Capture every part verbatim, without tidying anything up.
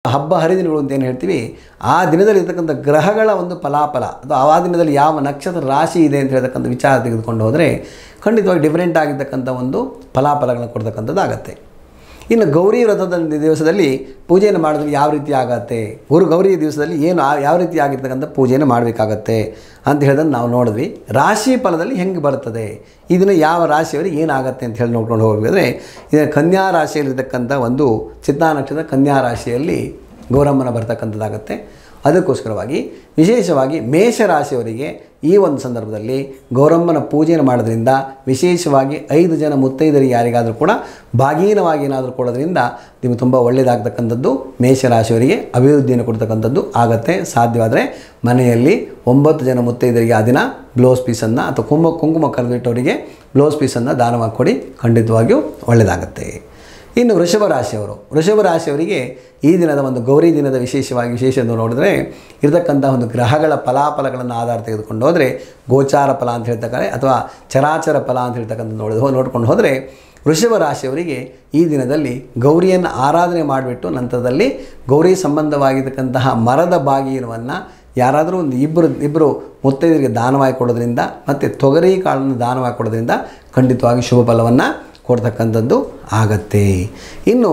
ಹಬ್ಬ ಹರಿದಿನಗಳು ಅಂತ ಏನು ಹೇಳ್ತೀವಿ, ಆ ದಿನದಲ್ಲಿ ಇರತಕ್ಕಂಥ ಗ್ರಹಗಳ ಒಂದು ಫಲಾಫಲ ಅಥವಾ ಆ ದಿನದಲ್ಲಿ ಯಾವ ನಕ್ಷತ್ರ ರಾಶಿ ಇದೆ ಅಂತ ಹೇಳ್ತಕ್ಕಂಥ ವಿಚಾರ ತೆಗೆದುಕೊಂಡು ಹೋದರೆ ಖಂಡಿತವಾಗಿ ಡಿಫರೆಂಟ್ ಆಗಿರ್ತಕ್ಕಂಥ ಒಂದು ಫಲಾಫಲಗಳನ್ನು ಕೊಡ್ತಕ್ಕಂಥದ್ದು ಆಗುತ್ತೆ. ಇನ್ನು ಗೌರಿ ವ್ರತದ ದಿವಸದಲ್ಲಿ ಪೂಜೆಯನ್ನು ಮಾಡಿದ್ರೆ ಯಾವ ರೀತಿ ಆಗತ್ತೆ, ಗುರು ಗೌರಿ ದಿವಸದಲ್ಲಿ ಏನು ಯಾವ ರೀತಿ ಆಗಿರ್ತಕ್ಕಂಥ ಪೂಜೆಯನ್ನು ಮಾಡಬೇಕಾಗತ್ತೆ ಅಂತ ಹೇಳಿದ್ರೆ ನಾವು ನೋಡಿದ್ವಿ. ರಾಶಿ ಫಲದಲ್ಲಿ ಹೆಂಗೆ ಬರ್ತದೆ, ಇದನ್ನು ಯಾವ ರಾಶಿಯವರಿಗೆ ಏನಾಗುತ್ತೆ ಅಂತ ಹೇಳಿ ನೋಡ್ಕೊಂಡು ಹೋಗಬೇಕಾದ್ರೆ, ಇದನ್ನು ಕನ್ಯಾ ರಾಶಿಯಲ್ಲಿರ್ತಕ್ಕಂಥ ಒಂದು ಚಿತ್ತಾ ನಕ್ಷತ್ರ ಕನ್ಯಾ ರಾಶಿಯಲ್ಲಿ ಗೌರಮ್ಮನ ಬರ್ತಕ್ಕಂಥದ್ದಾಗತ್ತೆ. ಅದಕ್ಕೋಸ್ಕರವಾಗಿ ವಿಶೇಷವಾಗಿ ಮೇಷರಾಶಿಯವರಿಗೆ ಈ ಒಂದು ಸಂದರ್ಭದಲ್ಲಿ ಗೌರಮ್ಮನ ಪೂಜೆಯನ್ನು ಮಾಡೋದ್ರಿಂದ ವಿಶೇಷವಾಗಿ ಐದು ಜನ ಮುತ್ತೈದರಿಗೆ ಯಾರಿಗಾದರೂ ಕೂಡ ಭಾಗೀನವಾಗಿ ಏನಾದರೂ ಕೊಡೋದ್ರಿಂದ ನಿಮಗೆ ತುಂಬ ಒಳ್ಳೆಯದಾಗ್ತಕ್ಕಂಥದ್ದು, ಮೇಷರಾಶಿಯವರಿಗೆ ಅಭಿವೃದ್ಧಿಯನ್ನು ಕೊಡ್ತಕ್ಕಂಥದ್ದು ಆಗುತ್ತೆ. ಸಾಧ್ಯವಾದರೆ ಮನೆಯಲ್ಲಿ ಒಂಬತ್ತು ಜನ ಮುತ್ತೈದರಿಗೆ ಆ ದಿನ ಬ್ಲೌಸ್ ಪೀಸನ್ನು ಅಥವಾ ಕುಂಕುಮ ಕುಂಕುಮ ಕರೆದಿಟ್ಟವರಿಗೆ ಬ್ಲೌಸ್ ಪೀಸನ್ನು ದಾನವಾಗಿ ಕೊಡಿ, ಖಂಡಿತವಾಗಿಯೂ ಒಳ್ಳೆಯದಾಗುತ್ತೆ. ಇನ್ನು ವೃಷಭ ರಾಶಿಯವರು ವೃಷಭ ರಾಶಿಯವರಿಗೆ ಈ ದಿನದ ಒಂದು ಗೌರಿ ದಿನದ ವಿಶೇಷವಾಗಿ ವಿಶೇಷ ಎಂದು ನೋಡಿದ್ರೆ ಇರತಕ್ಕಂಥ ಒಂದು ಗ್ರಹಗಳ ಫಲಾಫಲಗಳನ್ನು ಆಧಾರ ತೆಗೆದುಕೊಂಡು ಹೋದರೆ ಗೋಚಾರ ಫಲ ಅಂತ ಹೇಳ್ತಕ್ಕಂಥ ಅಥವಾ ಚರಾಚರ ಫಲ ಅಂತ ಹೇಳ್ತಕ್ಕಂಥ ನೋಡಿ ನೋಡ್ಕೊಂಡು ಹೋದರೆ ವೃಷಭ ರಾಶಿಯವರಿಗೆ ಈ ದಿನದಲ್ಲಿ ಗೌರಿಯನ್ನು ಆರಾಧನೆ ಮಾಡಿಬಿಟ್ಟು ನಂತರದಲ್ಲಿ ಗೌರಿ ಸಂಬಂಧವಾಗಿರ್ತಕ್ಕಂತಹ ಮರದ ಬಾಗಿನವನ್ನು ಯಾರಾದರೂ ಒಂದು ಇಬ್ಬರು ಇಬ್ಬರು ಮುತ್ತೈದರಿಗೆ ದಾನವಾಗಿ ಕೊಡೋದ್ರಿಂದ ಮತ್ತು ತೊಗರಿ ಕಾಳನ್ನು ದಾನವಾಗಿ ಕೊಡೋದ್ರಿಂದ ಖಂಡಿತವಾಗಿ ಶುಭ ಫಲವನ್ನು ಕೊಡ್ತಕ್ಕಂಥದ್ದು ಆಗತ್ತೆ. ಇನ್ನು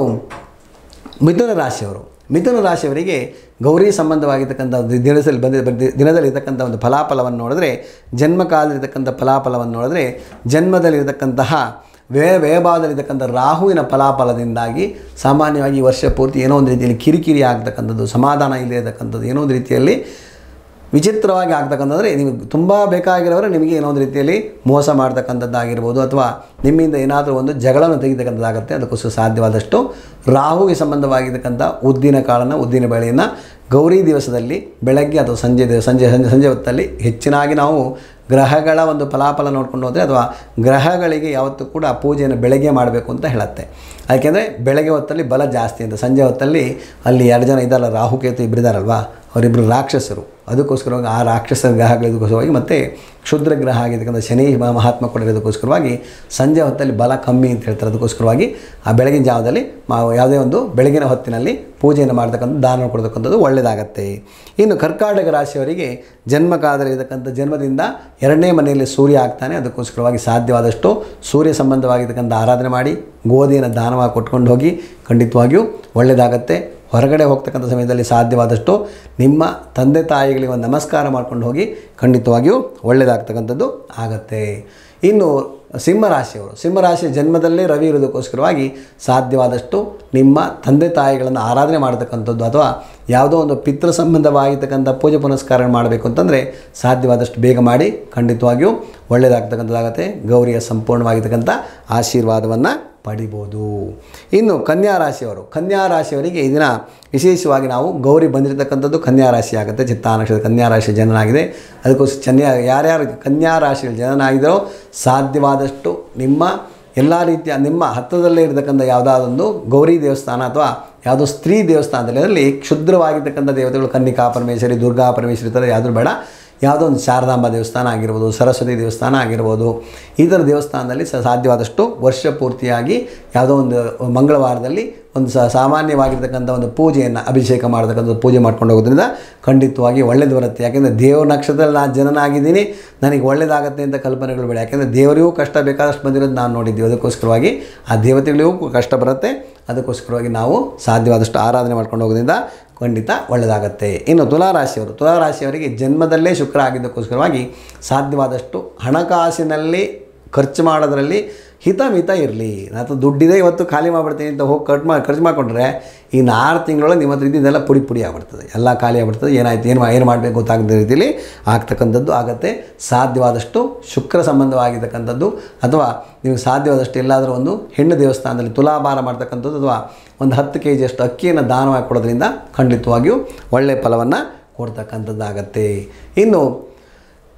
ಮಿಥುನ ರಾಶಿಯವರು ಮಿಥುನ ರಾಶಿಯವರಿಗೆ ಗೌರಿ ಸಂಬಂಧವಾಗಿರ್ತಕ್ಕಂಥ ದಿನದಲ್ಲಿ ಬಂದ ದಿನದಲ್ಲಿ ಇರತಕ್ಕಂಥ ಒಂದು ಫಲಾಫಲವನ್ನು ನೋಡಿದ್ರೆ, ಜನ್ಮಕಾಲದಲ್ಲಿರ್ತಕ್ಕಂಥ ಫಲಾಫಲವನ್ನು ನೋಡಿದ್ರೆ ಜನ್ಮದಲ್ಲಿರತಕ್ಕಂತಹ ವ್ಯಯ ವ್ಯಯಭಾವದಲ್ಲಿರ್ತಕ್ಕಂಥ ರಾಹುವಿನ ಫಲಾಫಲದಿಂದಾಗಿ ಸಾಮಾನ್ಯವಾಗಿ ವರ್ಷ ಪೂರ್ತಿ ಏನೋ ಒಂದು ರೀತಿಯಲ್ಲಿ ಕಿರಿಕಿರಿ ಆಗ್ತಕ್ಕಂಥದ್ದು, ಸಮಾಧಾನ ಇಲ್ಲದೆ ಏನೋ ಒಂದು ರೀತಿಯಲ್ಲಿ ವಿಚಿತ್ರವಾಗಿ ಆಗ್ತಕ್ಕಂಥದ್ರೆ ನಿಮಗೆ ತುಂಬ ಬೇಕಾಗಿರೋರು ನಿಮಗೆ ಏನೋ ಒಂದು ರೀತಿಯಲ್ಲಿ ಮೋಸ ಮಾಡ್ತಕ್ಕಂಥದ್ದಾಗಿರ್ಬೋದು ಅಥವಾ ನಿಮ್ಮಿಂದ ಏನಾದರೂ ಒಂದು ಜಗಳವನ್ನು ತೆಗಿತಕ್ಕಂಥದ್ದಾಗುತ್ತೆ. ಅದಕ್ಕೋಸ್ಕರ ಸಾಧ್ಯವಾದಷ್ಟು ರಾಹುವಿಗೆ ಸಂಬಂಧವಾಗಿರ್ತಕ್ಕಂಥ ಉದ್ದಿನ ಕಾಳನ್ನು ಉದ್ದಿನ ಬೇಳೆಯನ್ನು ಗೌರಿ ದಿವಸದಲ್ಲಿ ಬೆಳಗ್ಗೆ ಅಥವಾ ಸಂಜೆ ಸಂಜೆ ಸಂಜೆ ಸಂಜೆ ಹೊತ್ತಲ್ಲಿ ಹೆಚ್ಚಿನಾಗಿ ನಾವು ಗ್ರಹಗಳ ಒಂದು ಫಲಾಫಲ ನೋಡ್ಕೊಂಡು ಹೋದರೆ ಅಥವಾ ಗ್ರಹಗಳಿಗೆ ಯಾವತ್ತೂ ಕೂಡ ಪೂಜೆಯನ್ನು ಬೆಳಗ್ಗೆ ಮಾಡಬೇಕು ಅಂತ ಹೇಳುತ್ತೆ. ಯಾಕೆಂದರೆ ಬೆಳಗ್ಗೆ ಹೊತ್ತಲ್ಲಿ ಬಲ ಜಾಸ್ತಿ ಅಂತ, ಸಂಜೆ ಹೊತ್ತಲ್ಲಿ ಅಲ್ಲಿ ಎರಡು ಜನ ಇದ್ದಾರಲ್ಲ ರಾಹುಕೇತು ಇಬ್ಬರಿದ್ದಾರಲ್ವ, ಅವರಿಬ್ಬರು ರಾಕ್ಷಸರು. ಅದಕ್ಕೋಸ್ಕರವಾಗಿ ಆ ರಾಕ್ಷಸ ಗ್ರಹಗಳಿಗೋಸ್ಕರವಾಗಿ ಮತ್ತು ಕ್ಷುದ್ರ ಗ್ರಹ ಆಗಿರ್ತಕ್ಕಂಥ ಶನಿ ಮಹಾತ್ಮ ಕೊಡಿರೋದಕ್ಕೋಸ್ಕರವಾಗಿ ಸಂಜೆ ಹೊತ್ತಲ್ಲಿ ಬಲ ಕಮ್ಮಿ ಅಂತ ಹೇಳ್ತಾರೆ. ಅದಕ್ಕೋಸ್ಕರವಾಗಿ ಆ ಬೆಳಗಿನ ಜಾವದಲ್ಲಿ ಯಾವುದೇ ಒಂದು ಬೆಳಗಿನ ಹೊತ್ತಿನಲ್ಲಿ ಪೂಜೆಯನ್ನು ಮಾಡ್ತಕ್ಕಂಥ ದಾನ ಕೊಡ್ತಕ್ಕಂಥದ್ದು ಒಳ್ಳೆಯದಾಗತ್ತೆ. ಇನ್ನು ಕರ್ಕಾಟಕ ರಾಶಿಯವರಿಗೆ ಜನ್ಮಕಾಲದಲ್ಲಿ ಇರತಕ್ಕಂಥ ಜನ್ಮದಿಂದ ಎರಡನೇ ಮನೆಯಲ್ಲಿ ಸೂರ್ಯ ಆಗ್ತಾನೆ. ಅದಕ್ಕೋಸ್ಕರವಾಗಿ ಸಾಧ್ಯವಾದಷ್ಟು ಸೂರ್ಯ ಸಂಬಂಧವಾಗಿರ್ತಕ್ಕಂಥ ಆರಾಧನೆ ಮಾಡಿ ಗೋಧಿಯನ್ನು ದಾನವಾಗಿ ಕೊಟ್ಕೊಂಡು ಹೋಗಿ ಖಂಡಿತವಾಗಿಯೂ ಒಳ್ಳೆಯದಾಗತ್ತೆ. ಹೊರಗಡೆ ಹೋಗ್ತಕ್ಕಂಥ ಸಮಯದಲ್ಲಿ ಸಾಧ್ಯವಾದಷ್ಟು ನಿಮ್ಮ ತಂದೆ ತಾಯಿಗಳಿಗೆ ಒಂದು ನಮಸ್ಕಾರ ಮಾಡ್ಕೊಂಡು ಹೋಗಿ ಖಂಡಿತವಾಗಿಯೂ ಒಳ್ಳೆಯದಾಗ್ತಕ್ಕಂಥದ್ದು ಆಗತ್ತೆ. ಇನ್ನು ಸಿಂಹರಾಶಿಯವರು ಸಿಂಹರಾಶಿ ಜನ್ಮದಲ್ಲೇ ರವಿ ಇರೋದಕ್ಕೋಸ್ಕರವಾಗಿ ಸಾಧ್ಯವಾದಷ್ಟು ನಿಮ್ಮ ತಂದೆ ತಾಯಿಗಳನ್ನು ಆರಾಧನೆ ಮಾಡತಕ್ಕಂಥದ್ದು ಅಥವಾ ಯಾವುದೋ ಒಂದು ಪಿತೃ ಸಂಬಂಧವಾಗಿರ್ತಕ್ಕಂಥ ಪೂಜೆ ಪುನಸ್ಕಾರ ಮಾಡಬೇಕು ಅಂತಂದರೆ ಸಾಧ್ಯವಾದಷ್ಟು ಬೇಗ ಮಾಡಿ ಖಂಡಿತವಾಗಿಯೂ ಒಳ್ಳೆಯದಾಗ್ತಕ್ಕಂಥದ್ದಾಗತ್ತೆ. ಗೌರಿಯ ಸಂಪೂರ್ಣವಾಗಿರ್ತಕ್ಕಂಥ ಆಶೀರ್ವಾದವನ್ನು ಪಡಿಬೋದು. ಇನ್ನು ಕನ್ಯಾ ರಾಶಿಯವರು ಕನ್ಯಾ ರಾಶಿಯವರಿಗೆ ಈ ದಿನ ವಿಶೇಷವಾಗಿ ನಾವು ಗೌರಿ ಬಂದಿರತಕ್ಕಂಥದ್ದು ಕನ್ಯಾ ರಾಶಿ ಆಗುತ್ತೆ. ಚಿತ್ತಾ ನಕ್ಷತ್ರ ಕನ್ಯಾ ರಾಶಿ ಜನನಾಗಿದೆ. ಅದಕ್ಕೋಸ್ಕರ ಕನ್ಯಾ ಯಾರ್ಯಾರು ಕನ್ಯಾ ರಾಶಿಯಲ್ಲಿ ಜನನಾಗಿದ್ದರೋ ಸಾಧ್ಯವಾದಷ್ಟು ನಿಮ್ಮ ಎಲ್ಲ ರೀತಿಯ ನಿಮ್ಮ ಹತ್ತಿರದಲ್ಲೇ ಇರತಕ್ಕಂಥ ಯಾವುದಾದೊಂದು ಗೌರಿ ದೇವಸ್ಥಾನ ಅಥವಾ ಯಾವುದೋ ಸ್ತ್ರೀ ದೇವಸ್ಥಾನದಲ್ಲಿ ಅದರಲ್ಲಿ ಕ್ಷುದ್ರವಾಗಿರ್ತಕ್ಕಂಥ ದೇವತೆಗಳು ಕನ್ನಿಕಾ ಪರಮೇಶ್ವರಿ, ದುರ್ಗಾ ಪರಮೇಶ್ವರಿ ಥರ ಯಾವುದೂ ಬೇಡ, ಯಾವುದೋ ಒಂದು ಶಾರದಾಂಬ ದೇವಸ್ಥಾನ ಆಗಿರ್ಬೋದು, ಸರಸ್ವತಿ ದೇವಸ್ಥಾನ ಆಗಿರ್ಬೋದು, ಈ ಥರ ದೇವಸ್ಥಾನದಲ್ಲಿ ಸಾಧ್ಯವಾದಷ್ಟು ವರ್ಷ ಪೂರ್ತಿಯಾಗಿ ಯಾವುದೋ ಒಂದು ಮಂಗಳವಾರದಲ್ಲಿ ಒಂದು ಸಾಮಾನ್ಯವಾಗಿರ್ತಕ್ಕಂಥ ಒಂದು ಪೂಜೆಯನ್ನು ಅಭಿಷೇಕ ಮಾಡತಕ್ಕಂಥ ಪೂಜೆ ಮಾಡ್ಕೊಂಡು ಹೋಗೋದ್ರಿಂದ ಖಂಡಿತವಾಗಿ ಒಳ್ಳೇದು ಬರುತ್ತೆ. ಯಾಕೆಂದರೆ ದೇವ್ರ ನಕ್ಷತ್ರದಲ್ಲಿ ನಾನು ಜನನಾಗಿದ್ದೀನಿ, ನನಗೆ ಒಳ್ಳೇದಾಗತ್ತೆ ಅಂತ ಕಲ್ಪನೆಗಳು ಬೇಡ. ಯಾಕೆಂದರೆ ದೇವರಿಗೂ ಕಷ್ಟ ಬೇಕಾದಷ್ಟು ಬಂದಿರೋದು ನಾನು ನೋಡಿದ್ದೀವಿ. ಅದಕ್ಕೋಸ್ಕರವಾಗಿ ಆ ದೇವತೆಗಳಿಗೂ ಕಷ್ಟ ಬರುತ್ತೆ. ಅದಕ್ಕೋಸ್ಕರವಾಗಿ ನಾವು ಸಾಧ್ಯವಾದಷ್ಟು ಆರಾಧನೆ ಮಾಡ್ಕೊಂಡು ಹೋಗೋದ್ರಿಂದ ಖಂಡಿತ ಒಳ್ಳೆಯದಾಗತ್ತೆ. ಇನ್ನು ತುಲಾರಾಶಿಯವರು ತುಲಾರಾಶಿಯವರಿಗೆ ಜನ್ಮದಲ್ಲೇ ಶುಕ್ರ ಆಗಿದ್ದಕ್ಕೋಸ್ಕರವಾಗಿ ಸಾಧ್ಯವಾದಷ್ಟು ಹಣಕಾಸಿನಲ್ಲಿ ಖರ್ಚು ಮಾಡೋದರಲ್ಲಿ ಹಿತಮಿತ ಇರಲಿ. ನಾನು ದುಡ್ಡಿದೆ ಇವತ್ತು ಖಾಲಿ ಮಾಡಿಬಿಡ್ತೀನಿ ಅಂತ ಹೋಗಿ ಖರ್ಚು ಮಾಡಿ ಖರ್ಚು ಮಾಡಿಕೊಂಡ್ರೆ ಇನ್ನು ಆರು ತಿಂಗಳೊಳಗೆ ನಿಮ್ಮ ಹತ್ರ ಇದ್ದಿದ್ದೆಲ್ಲ ಪುಡಿ ಪುಡಿ ಆಗ್ಬಿಡ್ತದೆ, ಎಲ್ಲ ಖಾಲಿ ಆಗ್ಬಿಡ್ತದೆ. ಏನಾಯ್ತು ಏನು ಏನು ಮಾಡಬೇಕು ಗೊತ್ತಾಗದ ರೀತಿಯಲ್ಲಿ ಆಗ್ತಕ್ಕಂಥದ್ದು ಆಗುತ್ತೆ. ಸಾಧ್ಯವಾದಷ್ಟು ಶುಕ್ರ ಸಂಬಂಧವಾಗಿರ್ತಕ್ಕಂಥದ್ದು ಅಥವಾ ನೀವು ಸಾಧ್ಯವಾದಷ್ಟು ಎಲ್ಲಾದರೂ ಒಂದು ಹೆಣ್ಣು ದೇವಸ್ಥಾನದಲ್ಲಿ ತುಲಾಭಾರ ಮಾಡ್ತಕ್ಕಂಥದ್ದು ಅಥವಾ ಒಂದು ಹತ್ತು ಕೆ ಜಿಯಷ್ಟು ಅಕ್ಕಿಯನ್ನು ದಾನವಾಗಿ ಕೊಡೋದ್ರಿಂದ ಖಂಡಿತವಾಗಿಯೂ ಒಳ್ಳೆಯ ಫಲವನ್ನು ಕೊಡ್ತಕ್ಕಂಥದ್ದಾಗತ್ತೆ. ಇನ್ನು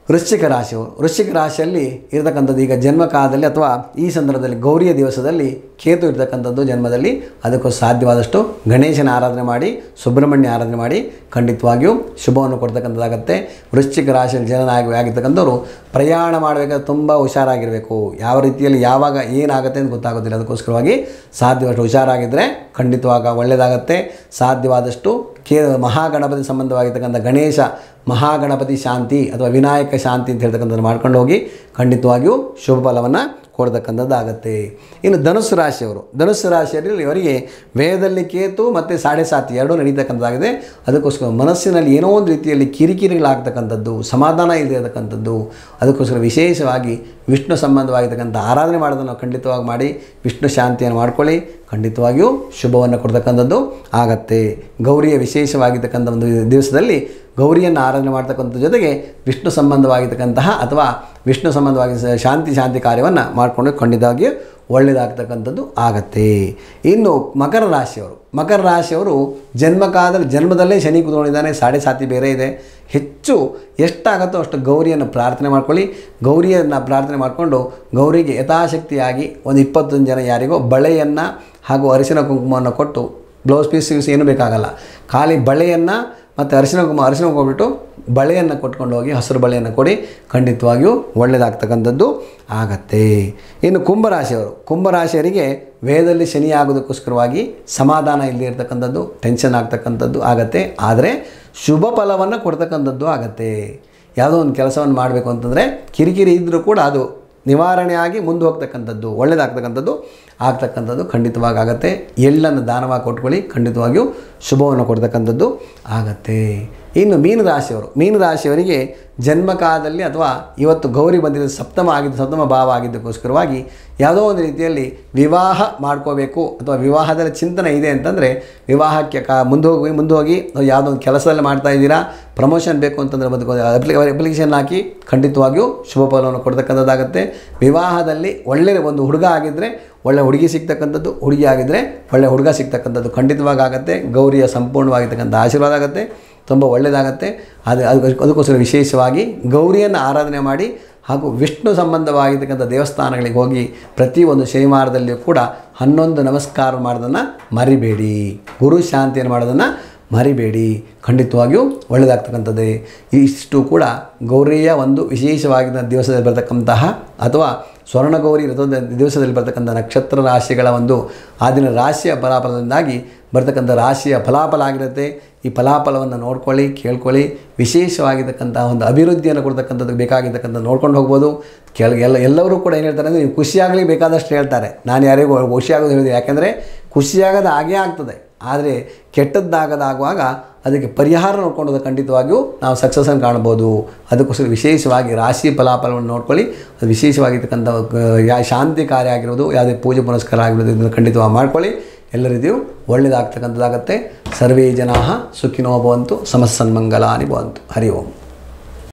ವೃಶ್ಚಿಕ ರಾಶಿಯವರು ವೃಶ್ಚಿಕ ರಾಶಿಯಲ್ಲಿ ಇರತಕ್ಕಂಥದ್ದು ಈಗ ಜನ್ಮಕಾಲದಲ್ಲಿ ಅಥವಾ ಈ ಸಂದರ್ಭದಲ್ಲಿ ಗೌರಿಯ ದಿವಸದಲ್ಲಿ ಕೇತು ಇರತಕ್ಕಂಥದ್ದು ಜನ್ಮದಲ್ಲಿ, ಅದಕ್ಕೂ ಸಾಧ್ಯವಾದಷ್ಟು ಗಣೇಶನ ಆರಾಧನೆ ಮಾಡಿ, ಸುಬ್ರಹ್ಮಣ್ಯ ಆರಾಧನೆ ಮಾಡಿ ಖಂಡಿತವಾಗಿಯೂ ಶುಭವನ್ನು ಕೊಡ್ತಕ್ಕಂಥದ್ದಾಗತ್ತೆ. ವೃಶ್ಚಿಕ ರಾಶಿಯಲ್ಲಿ ಜನನಾಗಿ ಆಗಿರ್ತಕ್ಕಂಥವ್ರು ಪ್ರಯಾಣ ಮಾಡಬೇಕಾದ್ರೆ ತುಂಬ ಹುಷಾರಾಗಿರಬೇಕು. ಯಾವ ರೀತಿಯಲ್ಲಿ ಯಾವಾಗ ಏನಾಗುತ್ತೆ ಅಂತ ಗೊತ್ತಾಗೋದಿಲ್ಲ. ಅದಕ್ಕೋಸ್ಕರವಾಗಿ ಸಾಧ್ಯವಾದಷ್ಟು ಹುಷಾರಾಗಿದ್ದರೆ ಖಂಡಿತವಾಗ ಒಳ್ಳೆಯದಾಗತ್ತೆ. ಸಾಧ್ಯವಾದಷ್ಟು ಕೇ ಮಹಾಗಣಪತಿ ಸಂಬಂಧವಾಗಿರ್ತಕ್ಕಂಥ ಗಣೇಶ ಮಹಾಗಣಪತಿ ಶಾಂತಿ ಅಥವಾ ವಿನಾಯಕ ಶಾಂತಿ ಅಂತ ಹೇಳ್ತಕ್ಕಂಥದ್ದು ಮಾಡ್ಕೊಂಡು ಹೋಗಿ ಖಂಡಿತವಾಗಿಯೂ ಶುಭ ಫಲವನ್ನು ಕೊಡ್ತಕ್ಕಂಥದ್ದಾಗತ್ತೆ. ಇನ್ನು ಧನುಸ್ಸು ರಾಶಿಯವರು ಧನುಸ್ಸು ರಾಶಿಯಲ್ಲಿ ಇವರಿಗೆ ವೇದದಲ್ಲಿ ಕೇತು ಮತ್ತು ಸಾಡೆ ಸಾತಿ ಎರಡೂ ನಡೀತಕ್ಕಂಥದ್ದಾಗಿದೆ. ಅದಕ್ಕೋಸ್ಕರ ಮನಸ್ಸಿನಲ್ಲಿ ಏನೋ ಒಂದು ರೀತಿಯಲ್ಲಿ ಕಿರಿಕಿರಿಗಳಾಗ್ತಕ್ಕಂಥದ್ದು, ಸಮಾಧಾನ ಇಲ್ಲದಿರತಕ್ಕಂಥದ್ದು, ಅದಕ್ಕೋಸ್ಕರ ವಿಶೇಷವಾಗಿ ವಿಷ್ಣು ಸಂಬಂಧವಾಗಿರ್ತಕ್ಕಂಥ ಆರಾಧನೆ ಮಾಡೋದನ್ನು ಖಂಡಿತವಾಗಿ ಮಾಡಿ ವಿಷ್ಣು ಶಾಂತಿಯನ್ನು ಮಾಡ್ಕೊಳ್ಳಿ. ಖಂಡಿತವಾಗಿಯೂ ಶುಭವನ್ನು ಕೊಡ್ತಕ್ಕಂಥದ್ದು ಆಗತ್ತೆ. ಗೌರಿಯ ವಿಶೇಷವಾಗಿರ್ತಕ್ಕಂಥ ಒಂದು ದಿವಸದಲ್ಲಿ ಗೌರಿಯನ್ನು ಆರಾಧನೆ ಮಾಡ್ತಕ್ಕಂಥ ಜೊತೆಗೆ ವಿಷ್ಣು ಸಂಬಂಧವಾಗಿರ್ತಕ್ಕಂತಹ ಅಥವಾ ವಿಷ್ಣು ಸಂಬಂಧವಾಗಿ ಶಾಂತಿ ಶಾಂತಿ ಕಾರ್ಯವನ್ನು ಮಾಡಿಕೊಂಡು ಖಂಡಿತವಾಗಿಯೂ ಒಳ್ಳೆಯದಾಗ್ತಕ್ಕಂಥದ್ದು ಆಗತ್ತೆ. ಇನ್ನು ಮಕರ ರಾಶಿಯವರು ಮಕರ ರಾಶಿಯವರು ಜನ್ಮಕಾಲದಲ್ಲಿ ಜನ್ಮದಲ್ಲೇ ಶನಿ ಕೂತ್ಕೊಂಡಿದ್ದಾನೆ, ಸಾಡೆ ಸಾತಿ ಬೇರೆ ಇದೆ. ಹೆಚ್ಚು ಎಷ್ಟಾಗುತ್ತೋ ಅಷ್ಟು ಗೌರಿಯನ್ನು ಪ್ರಾರ್ಥನೆ ಮಾಡ್ಕೊಳ್ಳಿ. ಗೌರಿಯನ್ನು ಪ್ರಾರ್ಥನೆ ಮಾಡಿಕೊಂಡು ಗೌರಿಗೆ ಯಥಾಶಕ್ತಿಯಾಗಿ ಒಂದು ಇಪ್ಪತ್ತೊಂದು ಜನ ಯಾರಿಗೋ ಬಳೆಯನ್ನು ಹಾಗೂ ಅರಿಶಿನ ಕುಂಕುಮವನ್ನು ಕೊಟ್ಟು, ಬ್ಲೌಸ್ ಪೀಸ್ ಯೂಸ್ ಏನೂ ಬೇಕಾಗಲ್ಲ, ಖಾಲಿ ಬಳೆಯನ್ನು ಮತ್ತು ಅರಿಶಿನ ಕುಂಕುಮ ಅರಿಶಿನ ಹೋಗ್ಬಿಟ್ಟು ಬಳೆಯನ್ನು ಕೊಟ್ಕೊಂಡು ಹೋಗಿ ಹಸಿರು ಬಳೆಯನ್ನು ಕೊಡಿ. ಖಂಡಿತವಾಗಿಯೂ ಒಳ್ಳೆಯದಾಗ್ತಕ್ಕಂಥದ್ದು ಆಗತ್ತೆ. ಇನ್ನು ಕುಂಭರಾಶಿಯವರು ಕುಂಭರಾಶಿಯವರಿಗೆ ವೇದದಲ್ಲಿ ಶನಿ ಆಗೋದಕ್ಕೋಸ್ಕರವಾಗಿ ಸಮಾಧಾನ ಇಲ್ಲದೆ ಇರತಕ್ಕಂಥದ್ದು, ಟೆನ್ಷನ್ ಆಗ್ತಕ್ಕಂಥದ್ದು ಆಗತ್ತೆ. ಆದರೆ ಶುಭ ಫಲವನ್ನು ಕೊಡ್ತಕ್ಕಂಥದ್ದು ಆಗತ್ತೆ. ಯಾವುದೋ ಒಂದು ಕೆಲಸವನ್ನು ಮಾಡಬೇಕು ಅಂತಂದರೆ ಕಿರಿಕಿರಿ ಇದ್ದರೂ ಕೂಡ ಅದು ನಿವಾರಣೆಯಾಗಿ ಮುಂದೆ ಹೋಗ್ತಕ್ಕಂಥದ್ದು, ಒಳ್ಳೆಯದಾಗ್ತಕ್ಕಂಥದ್ದು ಆಗ್ತಕ್ಕಂಥದ್ದು ಖಂಡಿತವಾಗಿ ಆಗತ್ತೆ. ಎಳ್ಳನ್ನು ದಾನವಾಗಿ ಕೊಟ್ಕೊಳ್ಳಿ, ಖಂಡಿತವಾಗಿಯೂ ಶುಭವನ್ನು ಕೊಡ್ತಕ್ಕಂಥದ್ದು ಆಗತ್ತೆ. ಇನ್ನು ಮೀನರಾಶಿಯವರು ಮೀನರಾಶಿಯವರಿಗೆ ಜನ್ಮಕಾಲದಲ್ಲಿ ಅಥವಾ ಇವತ್ತು ಗೌರಿ ಬಂದಿದ್ದು ಸಪ್ತಮ ಆಗಿದ್ದು ಸಪ್ತಮ ಭಾವ ಆಗಿದ್ದಕ್ಕೋಸ್ಕರವಾಗಿ ಯಾವುದೋ ಒಂದು ರೀತಿಯಲ್ಲಿ ವಿವಾಹ ಮಾಡ್ಕೋಬೇಕು ಅಥವಾ ವಿವಾಹದಲ್ಲಿ ಚಿಂತನೆ ಇದೆ ಅಂತಂದರೆ ವಿವಾಹಕ್ಕೆ ಕಾ ಮುಂದೆ ಹೋಗಿ ಮುಂದೆ ಹೋಗಿ ಯಾವುದೋ ಒಂದು ಕೆಲಸದಲ್ಲಿ ಮಾಡ್ತಾ ಇದ್ದೀರಾ, ಪ್ರಮೋಷನ್ ಬೇಕು ಅಂತಂದರೆ ಬದುಕೋ ಅಪ್ಲಿ ಅಪ್ಲಿಕೇಶನ್ ಹಾಕಿ ಖಂಡಿತವಾಗಿಯೂ ಶುಭ ಫಲವನ್ನು ಕೊಡ್ತಕ್ಕಂಥದ್ದಾಗುತ್ತೆ. ವಿವಾಹದಲ್ಲಿ ಒಳ್ಳೆಯ ಒಂದು ಹುಡುಗ ಆಗಿದ್ದರೆ ಒಳ್ಳೆ ಹುಡುಗಿ ಸಿಗ್ತಕ್ಕಂಥದ್ದು, ಹುಡುಗಿ ಆಗಿದ್ದರೆ ಒಳ್ಳೆ ಹುಡುಗ ಸಿಗ್ತಕ್ಕಂಥದ್ದು ಖಂಡಿತವಾಗಿ ಆಗುತ್ತೆ. ಗೌರಿಯ ಸಂಪೂರ್ಣವಾಗಿರ್ತಕ್ಕಂಥ ಆಶೀರ್ವಾದ ಆಗುತ್ತೆ, ತುಂಬ ಒಳ್ಳೆಯದಾಗತ್ತೆ. ಅದು ಅದು ಅದಕ್ಕೋಸ್ಕರ ವಿಶೇಷವಾಗಿ ಗೌರಿಯನ್ನು ಆರಾಧನೆ ಮಾಡಿ ಹಾಗೂ ವಿಷ್ಣು ಸಂಬಂಧವಾಗಿರ್ತಕ್ಕಂಥ ದೇವಸ್ಥಾನಗಳಿಗೆ ಹೋಗಿ ಪ್ರತಿಯೊಂದು ಶನಿವಾರದಲ್ಲಿಯೂ ಕೂಡ ಹನ್ನೊಂದು ನಮಸ್ಕಾರ ಮಾಡೋದನ್ನು ಮರಿಬೇಡಿ. ಗುರು ಶಾಂತಿಯನ್ನು ಮಾಡೋದನ್ನು ಮರಿಬೇಡಿ. ಖಂಡಿತವಾಗಿಯೂ ಒಳ್ಳೆಯದಾಗ್ತಕ್ಕಂಥದ್ದೇ. ಇಷ್ಟು ಕೂಡ ಗೌರಿಯ ಒಂದು ವಿಶೇಷವಾಗಿದ್ದ ದಿವಸದಲ್ಲಿ ಬರ್ತಕ್ಕಂತಹ ಅಥವಾ ಸ್ವರ್ಣಗೌರಿ ರಥದ ದಿವಸದಲ್ಲಿ ಬರ್ತಕ್ಕಂಥ ನಕ್ಷತ್ರ ರಾಶಿಗಳ ಒಂದು ಆ ದಿನ ರಾಶಿಯ ಫಲಾಫಲದಿಂದಾಗಿ ಬರ್ತಕ್ಕಂಥ ರಾಶಿಯ ಫಲಾಫಲ ಆಗಿರುತ್ತೆ. ಈ ಫಲಾಫಲವನ್ನು ನೋಡ್ಕೊಳ್ಳಿ, ಕೇಳ್ಕೊಳ್ಳಿ. ವಿಶೇಷವಾಗಿರ್ತಕ್ಕಂಥ ಒಂದು ಅಭಿವೃದ್ಧಿಯನ್ನು ಕೊಡ್ತಕ್ಕಂಥದ್ದು ಬೇಕಾಗಿರ್ತಕ್ಕಂಥ ನೋಡ್ಕೊಂಡು ಹೋಗ್ಬೋದು. ಕೆಲ ಎಲ್ಲ ಎಲ್ಲರೂ ಕೂಡ ಏನು ಹೇಳ್ತಾರೆ ಅಂದರೆ ನೀವು ಖುಷಿಯಾಗಲಿ ಬೇಕಾದಷ್ಟು ಹೇಳ್ತಾರೆ. ನಾನು ಯಾರಿಗೂ ಖುಷಿಯಾಗೋದು ಹೇಳಿದೆ, ಯಾಕೆಂದರೆ ಖುಷಿಯಾಗೋದು ಹಾಗೇ ಆಗ್ತದೆ. ಆದರೆ ಕೆಟ್ಟದ್ದಾಗದಾಗುವಾಗ ಅದಕ್ಕೆ ಪರಿಹಾರ ನೋಡ್ಕೊಂಡು ಖಂಡಿತವಾಗಿಯೂ ನಾವು ಸಕ್ಸಸ್ಸನ್ನು ಕಾಣ್ಬೋದು. ಅದಕ್ಕೋಸ್ಕರ ವಿಶೇಷವಾಗಿ ರಾಶಿ ಫಲಾಫಲವನ್ನು ನೋಡ್ಕೊಳ್ಳಿ. ಅದು ವಿಶೇಷವಾಗಿರ್ತಕ್ಕಂಥ ಯಾ ಶಾಂತಿ ಕಾರ್ಯ ಆಗಿರ್ಬೋದು, ಯಾವುದೇ ಪೂಜೆ ಪುನಸ್ಕಾರ ಆಗಿರ್ಬೋದು, ಇದನ್ನು ಖಂಡಿತವಾಗಿ ಮಾಡ್ಕೊಳ್ಳಿ. ಎಲ್ಲ ರೀತಿಯೂ ಒಳ್ಳೆಯದಾಗ್ತಕ್ಕಂಥದ್ದಾಗತ್ತೆ. ಸರ್ವೇ ಜನಾಃ ಸುಖಿನೋ ಭವಂತು, ಸಮಸ್ಸನ್ಮಂಗಲಾನಿ ಭವಂತು. ಹರಿ ಓಂ.